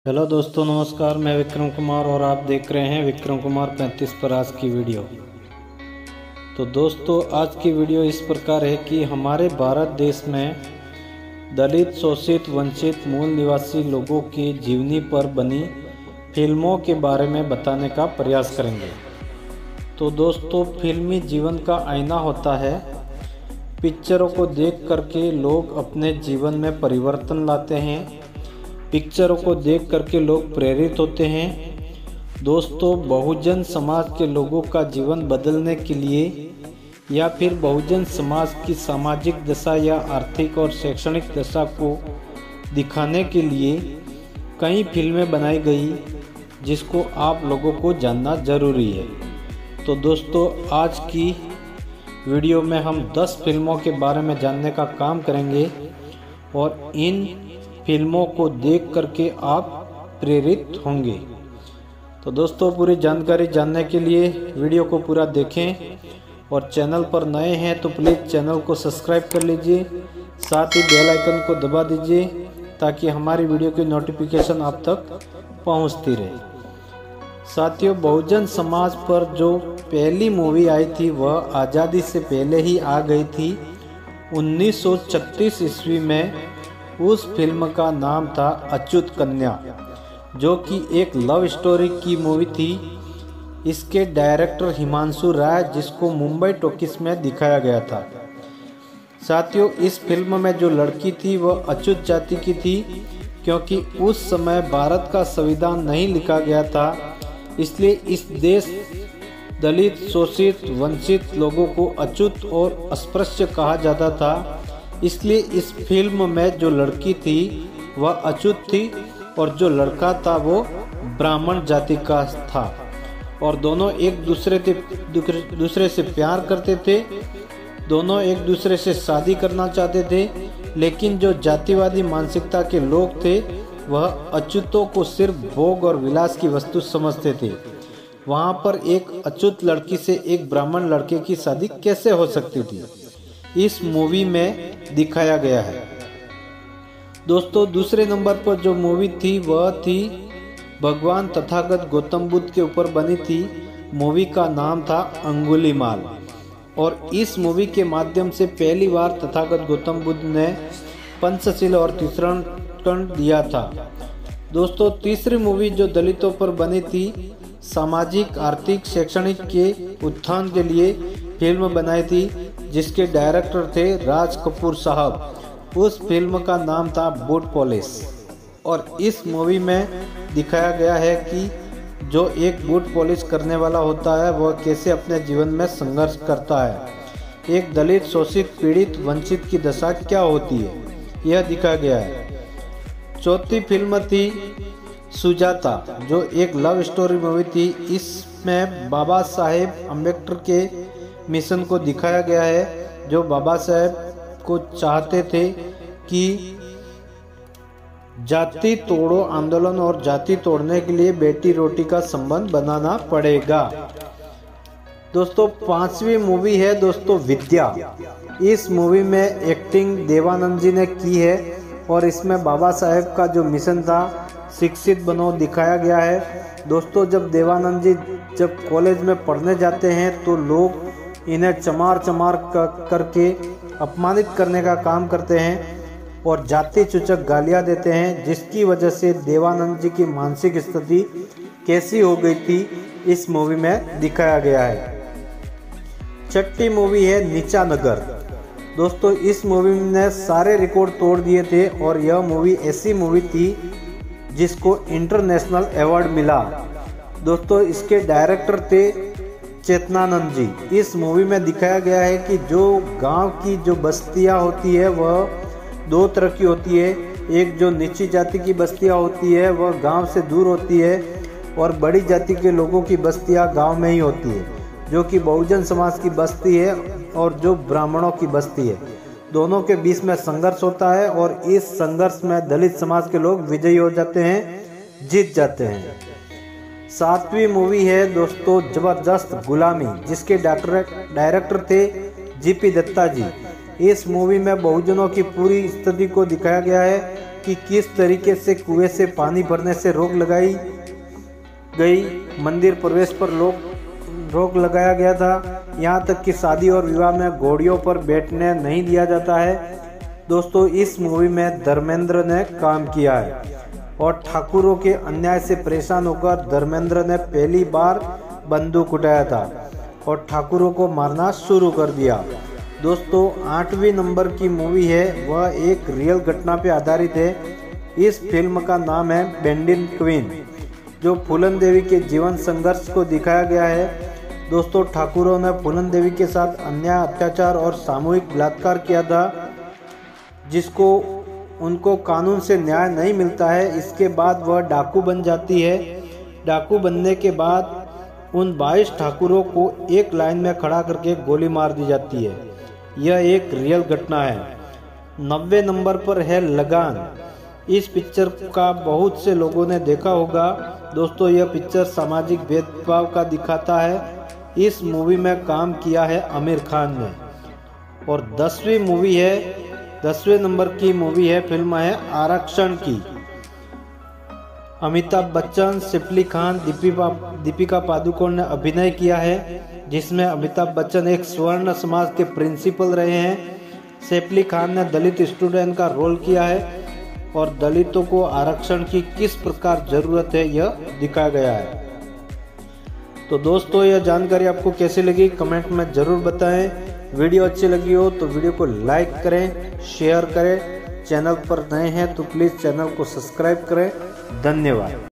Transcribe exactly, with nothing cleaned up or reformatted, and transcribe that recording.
Hello दोस्तों, नमस्कार। मैं विक्रम कुमार और आप देख रहे हैं विक्रम कुमार पैंतीस पर आज की वीडियो। तो दोस्तों, आज की वीडियो इस प्रकार है कि हमारे भारत देश में दलित, शोषित, वंचित, मूल निवासी लोगों की जीवनी पर बनी फिल्मों के बारे में बताने का प्रयास करेंगे। तो दोस्तों, फिल्मी जीवन का आईना होता है। पिक्चरों को देख करके लोग अपने जीवन में परिवर्तन लाते हैं। पिक्चरों को देख करके लोग प्रेरित होते हैं। दोस्तों, बहुजन समाज के लोगों का जीवन बदलने के लिए या फिर बहुजन समाज की सामाजिक दशा या आर्थिक और शैक्षणिक दशा को दिखाने के लिए कई फिल्में बनाई गई, जिसको आप लोगों को जानना ज़रूरी है। तो दोस्तों, आज की वीडियो में हम दस फिल्मों के बारे में जानने का काम करेंगे और इन फिल्मों को देख करके आप प्रेरित होंगे। तो दोस्तों, पूरी जानकारी जानने के लिए वीडियो को पूरा देखें और चैनल पर नए हैं तो प्लीज़ चैनल को सब्सक्राइब कर लीजिए, साथ ही बेल आइकन को दबा दीजिए ताकि हमारी वीडियो की नोटिफिकेशन आप तक पहुंचती रहे। साथियों, बहुजन समाज पर जो पहली मूवी आई थी वह आज़ादी से पहले ही आ गई थी। उन्नीस सौ छत्तीस ईस्वी में उस फिल्म का नाम था अछूत कन्या, जो कि एक लव स्टोरी की मूवी थी। इसके डायरेक्टर हिमांशु राय, जिसको मुंबई टॉकीज में दिखाया गया था। साथियों, इस फिल्म में जो लड़की थी वह अछूत जाति की थी, क्योंकि उस समय भारत का संविधान नहीं लिखा गया था। इसलिए इस देश दलित, शोषित, वंचित लोगों को अछूत और अस्पृश्य कहा जाता था। इसलिए इस फिल्म में जो लड़की थी वह अछूत थी और जो लड़का था वो ब्राह्मण जाति का था, और दोनों एक दूसरे से दूसरे से प्यार करते थे। दोनों एक दूसरे से शादी करना चाहते थे, लेकिन जो जातिवादी मानसिकता के लोग थे वह अछूतों को सिर्फ भोग और विलास की वस्तु समझते थे। वहाँ पर एक अछूत लड़की से एक ब्राह्मण लड़के की शादी कैसे हो सकती थी, इस मूवी में दिखाया गया है। दोस्तों, दूसरे नंबर पर जो मूवी थी वह थी भगवान तथागत गौतम बुद्ध के ऊपर बनी थी। मूवी का नाम था अंगुलीमाल, और इस मूवी के माध्यम से पहली बार तथागत गौतम बुद्ध ने पंचशील और तीसरा खंड दिया था। दोस्तों, तीसरी मूवी जो दलितों पर बनी थी, सामाजिक, आर्थिक, शैक्षणिक के उत्थान के लिए फिल्म बनाई थी, जिसके डायरेक्टर थे राज कपूर साहब। उस फिल्म का नाम था बूट पॉलिश, और इस मूवी में दिखाया गया है कि जो एक बूट पॉलिश करने वाला होता है वह कैसे अपने जीवन में संघर्ष करता है। एक दलित, शोषित, पीड़ित, वंचित की दशा क्या होती है, यह दिखाया गया है। चौथी फिल्म थी सुजाता, जो एक लव स्टोरी मूवी थी। इसमें बाबा साहेब अम्बेडकर के मिशन को दिखाया गया है, जो बाबा साहेब को चाहते थे कि जाति तोड़ो आंदोलन, और जाति तोड़ने के लिए बेटी रोटी का संबंध बनाना पड़ेगा। दोस्तों, पांचवी मूवी है दोस्तों विद्या। इस मूवी में एक्टिंग देवानंद जी ने की है, और इसमें बाबा साहेब का जो मिशन था शिक्षित बनो दिखाया गया है। दोस्तों, जब देवानंद जी जब कॉलेज में पढ़ने जाते हैं तो लोग इन्हें चमार चमार करके अपमानित करने का काम करते हैं और जाति सूचक गालियां देते हैं, जिसकी वजह से देवानंद जी की मानसिक स्थिति कैसी हो गई थी इस मूवी में दिखाया गया है। छठी मूवी है नीचा नगर। दोस्तों, इस मूवी ने सारे रिकॉर्ड तोड़ दिए थे, और यह मूवी ऐसी मूवी थी जिसको इंटरनेशनल अवार्ड मिला। दोस्तों, इसके डायरेक्टर थे चेतनानंद जी। इस मूवी में दिखाया गया है कि जो गांव की जो बस्तियां होती है वह दो तरह की होती है। एक जो नीची जाति की बस्तियां होती है वह गांव से दूर होती है, और बड़ी जाति के लोगों की बस्तियां गांव में ही होती है, जो कि बहुजन समाज की बस्ती है और जो ब्राह्मणों की बस्ती है। दोनों के बीच में संघर्ष होता है, और इस संघर्ष में दलित समाज के लोग विजयी हो जाते हैं, जीत जाते हैं। सातवीं मूवी है दोस्तों जबरदस्त गुलामी, जिसके डायरेक्टर थे जीपी दत्ता जी। इस मूवी में बहुजनों की पूरी स्थिति को दिखाया गया है कि किस तरीके से कुएं से पानी भरने से रोक लगाई गई, मंदिर प्रवेश पर लोग रोक लगाया गया था, यहाँ तक कि शादी और विवाह में घोड़ियों पर बैठने नहीं दिया जाता है। दोस्तों इस मूवी में धर्मेंद्र ने काम किया है और ठाकुरों के अन्याय से परेशान होकर धर्मेंद्र ने पहली बार बंदूक उठाया था और ठाकुरों को मारना शुरू कर दिया। दोस्तों आठवीं नंबर की मूवी है, वह एक रियल घटना पे आधारित है। इस फिल्म का नाम है बेंडिन क्वीन, जो फूलन देवी के जीवन संघर्ष को दिखाया गया है। दोस्तों ठाकुरों ने फूलन देवी के साथ अन्याय, अत्याचार और सामूहिक बलात्कार किया था, जिसको उनको कानून से न्याय नहीं मिलता है। इसके बाद वह डाकू बन जाती है। डाकू बनने के बाद उन बाईस ठाकुरों को एक लाइन में खड़ा करके गोली मार दी जाती है। यह एक रियल घटना है। नब्बे नंबर पर है लगान। इस पिक्चर का बहुत से लोगों ने देखा होगा। दोस्तों यह पिक्चर सामाजिक भेदभाव का दिखाता है। इस मूवी में काम किया है आमिर खान ने। और दसवीं मूवी है, दसवें नंबर की मूवी है, फिल्म है आरक्षण की। अमिताभ बच्चन, सैफ अली खान, दीपिका दीपिका पादुकोण ने अभिनय किया है, जिसमें अमिताभ बच्चन एक स्वर्ण समाज के प्रिंसिपल रहे हैं। सैफ अली खान ने दलित स्टूडेंट का रोल किया है और दलितों को आरक्षण की किस प्रकार जरूरत है यह दिखाया गया है। तो दोस्तों यह जानकारी आपको कैसी लगी कमेंट में जरूर बताएं। वीडियो अच्छी लगी हो तो वीडियो को लाइक करें, शेयर करें। चैनल पर नए हैं तो प्लीज़ चैनल को सब्सक्राइब करें। धन्यवाद।